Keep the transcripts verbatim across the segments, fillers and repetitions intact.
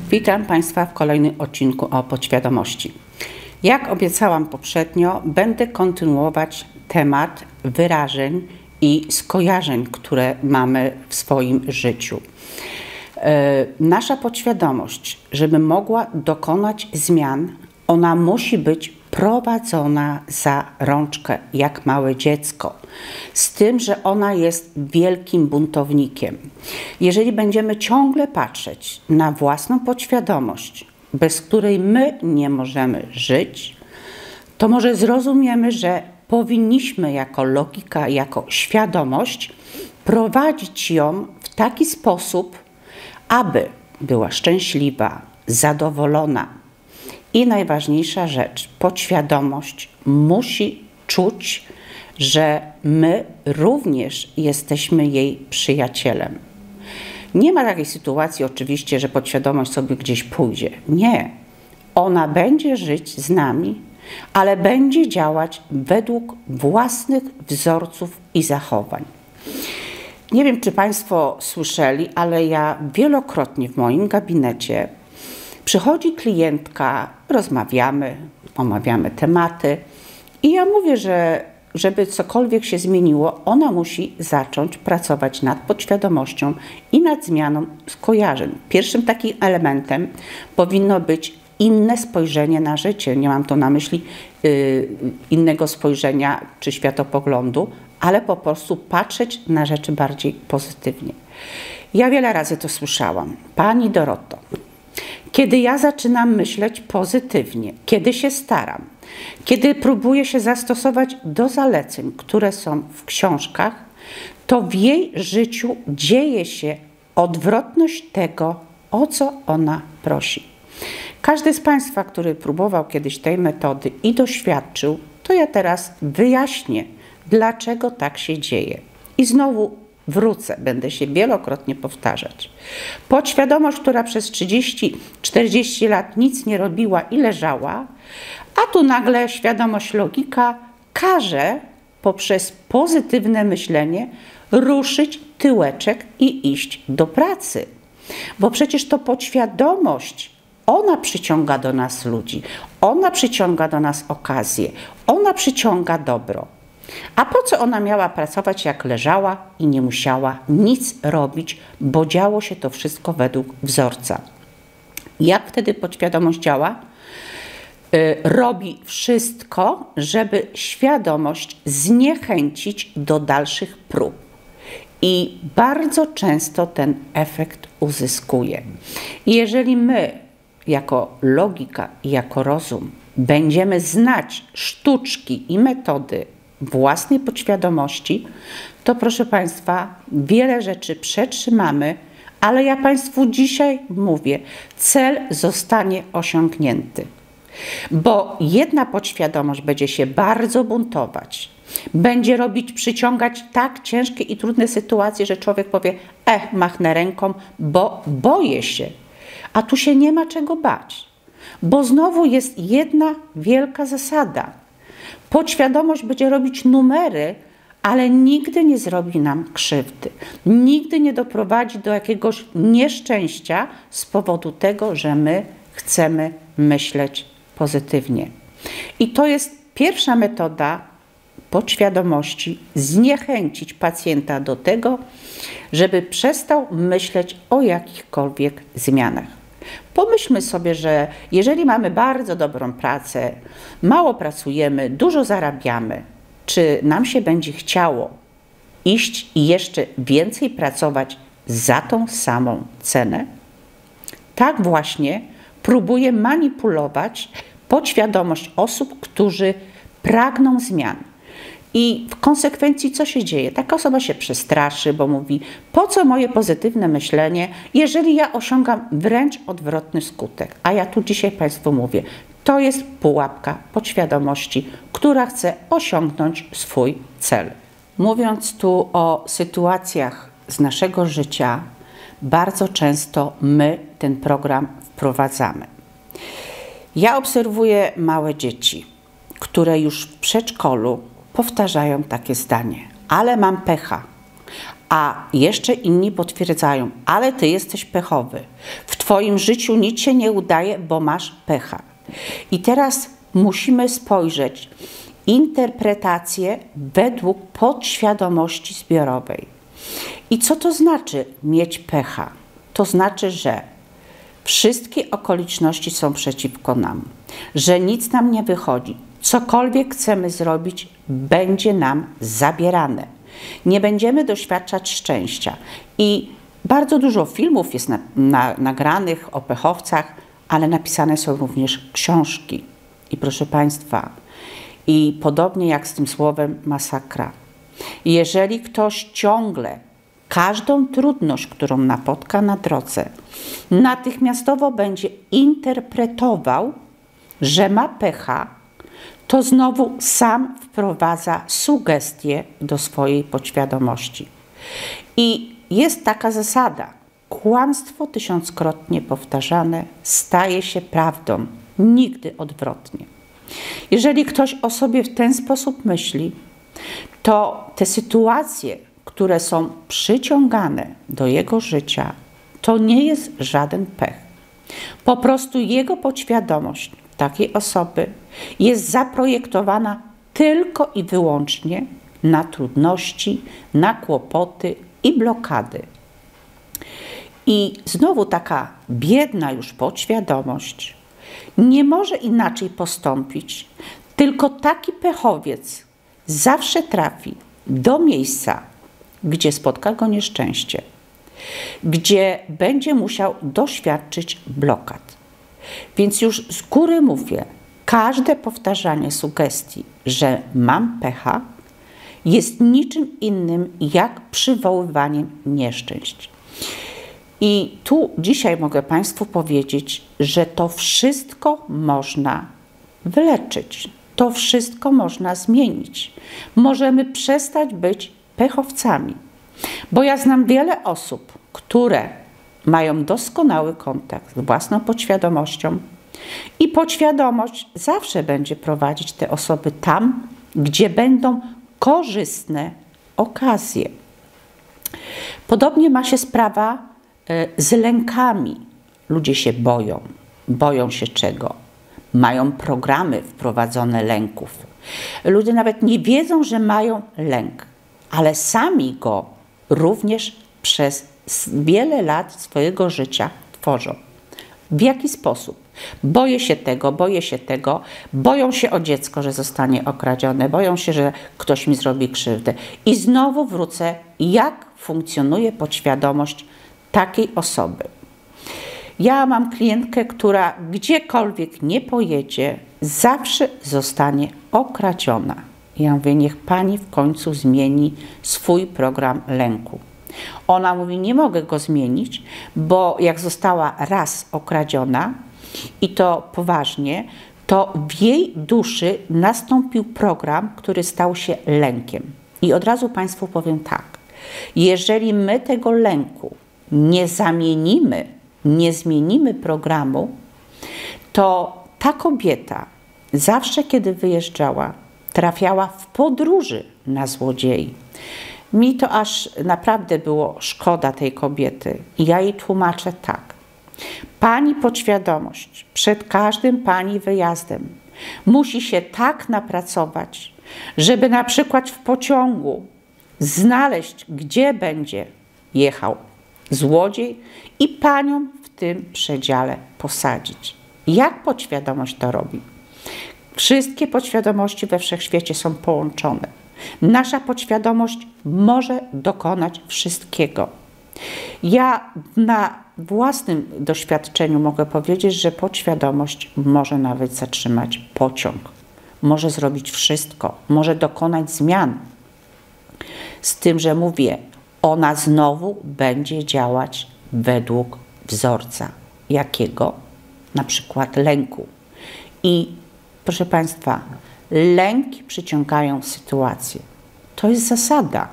Witam Państwa w kolejnym odcinku o podświadomości. Jak obiecałam poprzednio, będę kontynuować temat wyrażeń i skojarzeń, które mamy w swoim życiu. Nasza podświadomość, żeby mogła dokonać zmian, ona musi być prowadzona za rączkę, jak małe dziecko. Z tym, że ona jest wielkim buntownikiem. Jeżeli będziemy ciągle patrzeć na własną podświadomość, bez której my nie możemy żyć, to może zrozumiemy, że powinniśmy jako logika, jako świadomość prowadzić ją w taki sposób, aby była szczęśliwa, zadowolona. I najważniejsza rzecz, podświadomość musi czuć, że my również jesteśmy jej przyjacielem. Nie ma takiej sytuacji oczywiście, że podświadomość sobie gdzieś pójdzie. Nie. Ona będzie żyć z nami, ale będzie działać według własnych wzorców i zachowań. Nie wiem, czy Państwo słyszeli, ale ja wielokrotnie w moim gabinecie przychodzi klientka, rozmawiamy, omawiamy tematy i ja mówię, że żeby cokolwiek się zmieniło, ona musi zacząć pracować nad podświadomością i nad zmianą skojarzeń. Pierwszym takim elementem powinno być inne spojrzenie na życie. Nie mam tu na myśli yy, innego spojrzenia czy światopoglądu, ale po prostu patrzeć na rzeczy bardziej pozytywnie. Ja wiele razy to słyszałam. Pani Doroto, kiedy ja zaczynam myśleć pozytywnie, kiedy się staram, kiedy próbuję się zastosować do zaleceń, które są w książkach, to w jej życiu dzieje się odwrotność tego, o co ona prosi. Każdy z Państwa, który próbował kiedyś tej metody i doświadczył, to ja teraz wyjaśnię, dlaczego tak się dzieje. I znowu wrócę, będę się wielokrotnie powtarzać. Podświadomość, która przez trzydzieści czterdzieści lat nic nie robiła i leżała, a tu nagle świadomość logika każe poprzez pozytywne myślenie ruszyć tyłeczek i iść do pracy. Bo przecież to podświadomość, ona przyciąga do nas ludzi, ona przyciąga do nas okazje, ona przyciąga dobro. A po co ona miała pracować, jak leżała i nie musiała nic robić, bo działo się to wszystko według wzorca. Jak wtedy podświadomość działa? Yy, robi wszystko, żeby świadomość zniechęcić do dalszych prób. I bardzo często ten efekt uzyskuje. I jeżeli my, jako logika i jako rozum, będziemy znać sztuczki i metody własnej podświadomości, to proszę Państwa, wiele rzeczy przetrzymamy, ale ja Państwu dzisiaj mówię, cel zostanie osiągnięty. Bo jedna podświadomość będzie się bardzo buntować, będzie robić, przyciągać tak ciężkie i trudne sytuacje, że człowiek powie, eh, machnę ręką, bo boję się. A tu się nie ma czego bać, bo znowu jest jedna wielka zasada. Podświadomość będzie robić numery, ale nigdy nie zrobi nam krzywdy. Nigdy nie doprowadzi do jakiegoś nieszczęścia z powodu tego, że my chcemy myśleć pozytywnie. I to jest pierwsza metoda podświadomości, zniechęcić pacjenta do tego, żeby przestał myśleć o jakichkolwiek zmianach. Pomyślmy sobie, że jeżeli mamy bardzo dobrą pracę, mało pracujemy, dużo zarabiamy, czy nam się będzie chciało iść i jeszcze więcej pracować za tą samą cenę? Tak właśnie próbuje manipulować podświadomość osób, którzy pragną zmian. I w konsekwencji co się dzieje? Taka osoba się przestraszy, bo mówi, po co moje pozytywne myślenie, jeżeli ja osiągam wręcz odwrotny skutek. A ja tu dzisiaj Państwu mówię, to jest pułapka podświadomości, która chce osiągnąć swój cel. Mówiąc tu o sytuacjach z naszego życia, bardzo często my ten program wprowadzamy. Ja obserwuję małe dzieci, które już w przedszkolu powtarzają takie zdanie, ale mam pecha, A jeszcze inni potwierdzają, ale ty jesteś pechowy. W twoim życiu nic się nie udaje, bo masz pecha. I teraz musimy spojrzeć interpretację według podświadomości zbiorowej. I co to znaczy mieć pecha? To znaczy, że wszystkie okoliczności są przeciwko nam, że nic nam nie wychodzi. Cokolwiek chcemy zrobić, będzie nam zabierane. Nie będziemy doświadczać szczęścia. I bardzo dużo filmów jest na, na, nagranych o pechowcach, ale napisane są również książki. I proszę Państwa, i podobnie jak z tym słowem masakra. Jeżeli ktoś ciągle każdą trudność, którą napotka na drodze, natychmiastowo będzie interpretował, że ma pecha, to znowu sam wprowadza sugestie do swojej podświadomości. I jest taka zasada. Kłamstwo tysiąckrotnie powtarzane staje się prawdą, nigdy odwrotnie. Jeżeli ktoś o sobie w ten sposób myśli, to te sytuacje, które są przyciągane do jego życia, to nie jest żaden pech. Po prostu jego podświadomość takiej osoby jest zaprojektowana tylko i wyłącznie na trudności, na kłopoty i blokady. I znowu taka biedna już podświadomość nie może inaczej postąpić, tylko taki pechowiec zawsze trafi do miejsca, gdzie spotka go nieszczęście, gdzie będzie musiał doświadczyć blokad. Więc już z góry mówię, każde powtarzanie sugestii, że mam pecha, jest niczym innym jak przywoływaniem nieszczęść. I tu dzisiaj mogę Państwu powiedzieć, że to wszystko można wyleczyć. To wszystko można zmienić. Możemy przestać być pechowcami. Bo ja znam wiele osób, które mają doskonały kontakt z własną podświadomością i podświadomość zawsze będzie prowadzić te osoby tam, gdzie będą korzystne okazje. Podobnie ma się sprawa z lękami. Ludzie się boją. Boją się czego? Mają programy wprowadzone lęków. Ludzie nawet nie wiedzą, że mają lęk, ale sami go również przez wiele lat swojego życia tworzą. W jaki sposób? Boję się tego, boję się tego, boją się o dziecko, że zostanie okradzione, boją się, że ktoś mi zrobi krzywdę. I znowu wrócę, jak funkcjonuje podświadomość takiej osoby. Ja mam klientkę, która gdziekolwiek nie pojedzie, zawsze zostanie okradziona. Ja mówię, niech Pani w końcu zmieni swój program lęku. Ona mówi, nie mogę go zmienić, bo jak została raz okradziona, i to poważnie, to w jej duszy nastąpił program, który stał się lękiem. I od razu Państwu powiem tak, jeżeli my tego lęku nie zamienimy, nie zmienimy programu, to ta kobieta zawsze, kiedy wyjeżdżała, trafiała w podróży na złodziei. Mi to aż naprawdę było szkoda tej kobiety. I ja jej tłumaczę tak. Pani podświadomość przed każdym Pani wyjazdem musi się tak napracować, żeby na przykład w pociągu znaleźć, gdzie będzie jechał złodziej i Panią w tym przedziale posadzić. Jak podświadomość to robi? Wszystkie podświadomości we wszechświecie są połączone. Nasza podświadomość może dokonać wszystkiego. Ja na własnym doświadczeniu mogę powiedzieć, że podświadomość może nawet zatrzymać pociąg. Może zrobić wszystko, może dokonać zmian. Z tym, że mówię, ona znowu będzie działać według wzorca. Jakiego? Na przykład lęku. I proszę Państwa, lęki przyciągają sytuacje. To jest zasada.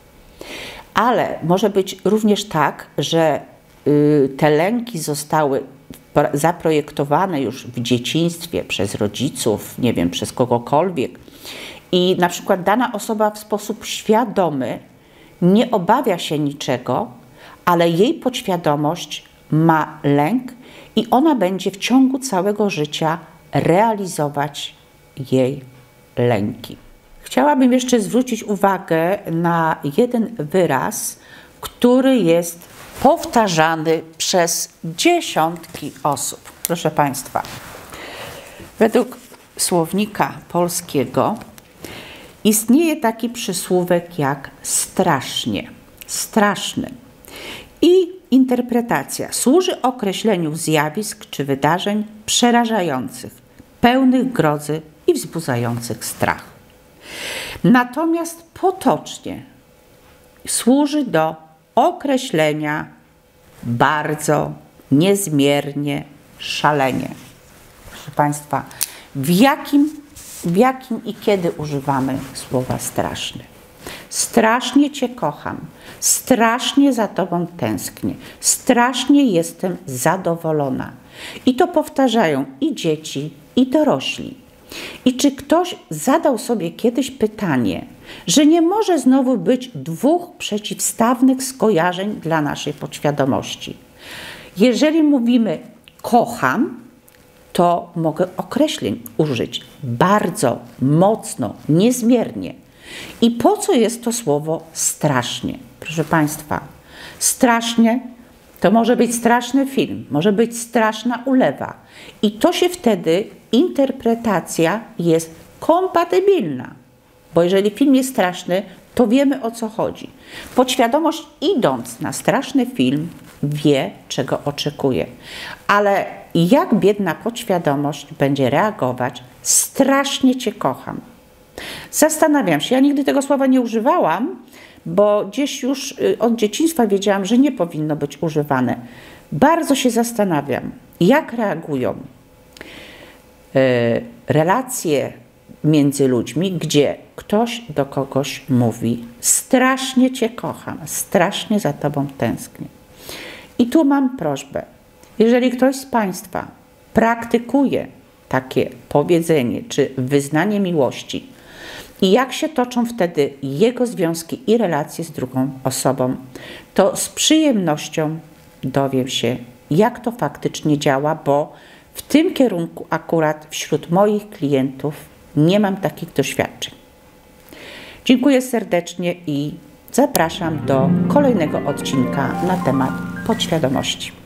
Ale może być również tak, że y, te lęki zostały zaprojektowane już w dzieciństwie przez rodziców, nie wiem, przez kogokolwiek. I na przykład dana osoba w sposób świadomy nie obawia się niczego, ale jej podświadomość ma lęk i ona będzie w ciągu całego życia realizować jej lęki. Chciałabym jeszcze zwrócić uwagę na jeden wyraz, który jest powtarzany przez dziesiątki osób. Proszę Państwa, według słownika polskiego istnieje taki przysłówek jak strasznie, straszny. I interpretacja służy określeniu zjawisk czy wydarzeń przerażających, pełnych grozy i wzbudzających strach. Natomiast potocznie służy do określenia bardzo, niezmiernie, szalenie. Proszę Państwa, w jakim, w jakim i kiedy używamy słowa straszny? Strasznie Cię kocham, strasznie za Tobą tęsknię, strasznie jestem zadowolona. I to powtarzają i dzieci, i dorośli. I czy ktoś zadał sobie kiedyś pytanie, że nie może znowu być dwóch przeciwstawnych skojarzeń dla naszej podświadomości? Jeżeli mówimy kocham, to mogę określeń użyć bardzo, mocno, niezmiernie. I po co jest to słowo strasznie? Proszę Państwa, strasznie to może być straszny film, może być straszna ulewa. I to się wtedy, interpretacja jest kompatybilna. Bo jeżeli film jest straszny, to wiemy, o co chodzi. Podświadomość, idąc na straszny film, wie, czego oczekuje. Ale jak biedna podświadomość będzie reagować? Strasznie Cię kocham. Zastanawiam się, ja nigdy tego słowa nie używałam, bo gdzieś już od dzieciństwa wiedziałam, że nie powinno być używane. Bardzo się zastanawiam, jak reagują y, relacje między ludźmi, gdzie ktoś do kogoś mówi strasznie Cię kocham, strasznie za Tobą tęsknię. I tu mam prośbę, jeżeli ktoś z Państwa praktykuje takie powiedzenie czy wyznanie miłości i jak się toczą wtedy jego związki i relacje z drugą osobą, to z przyjemnością dowiem się, jak to faktycznie działa, bo w tym kierunku akurat wśród moich klientów nie mam takich doświadczeń. Dziękuję serdecznie i zapraszam do kolejnego odcinka na temat podświadomości.